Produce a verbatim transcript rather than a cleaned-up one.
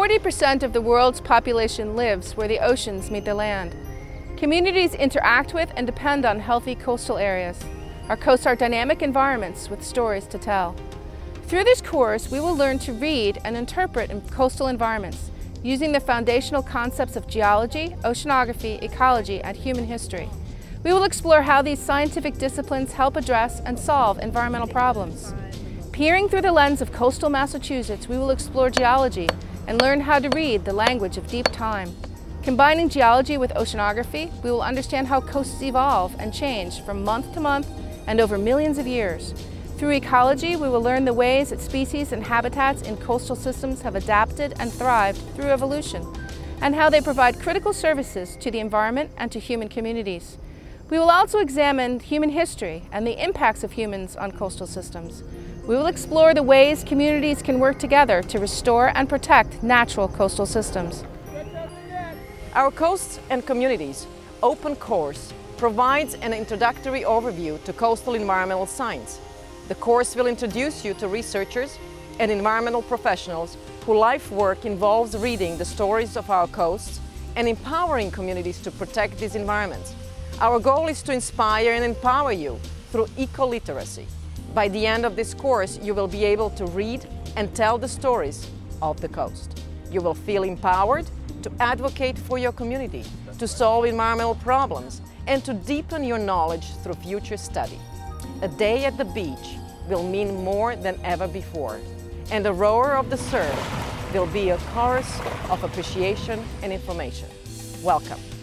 forty percent of the world's population lives where the oceans meet the land. Communities interact with and depend on healthy coastal areas. Our coasts are dynamic environments with stories to tell. Through this course, we will learn to read and interpret in coastal environments, using the foundational concepts of geology, oceanography, ecology, and human history. We will explore how these scientific disciplines help address and solve environmental problems. Peering through the lens of coastal Massachusetts, we will explore geology and learn how to read the language of deep time. Combining geology with oceanography, we will understand how coasts evolve and change from month to month and over millions of years. Through ecology, we will learn the ways that species and habitats in coastal systems have adapted and thrived through evolution, and how they provide critical services to the environment and to human communities. We will also examine human history and the impacts of humans on coastal systems. We will explore the ways communities can work together to restore and protect natural coastal systems. Our Coasts and Communities open course provides an introductory overview to coastal environmental science. The course will introduce you to researchers and environmental professionals whose life work involves reading the stories of our coasts and empowering communities to protect these environments. Our goal is to inspire and empower you through eco-literacy. By the end of this course, you will be able to read and tell the stories of the coast. You will feel empowered to advocate for your community, to solve environmental problems, and to deepen your knowledge through future study. A day at the beach will mean more than ever before, and the roar of the surf will be a chorus of appreciation and information. Welcome.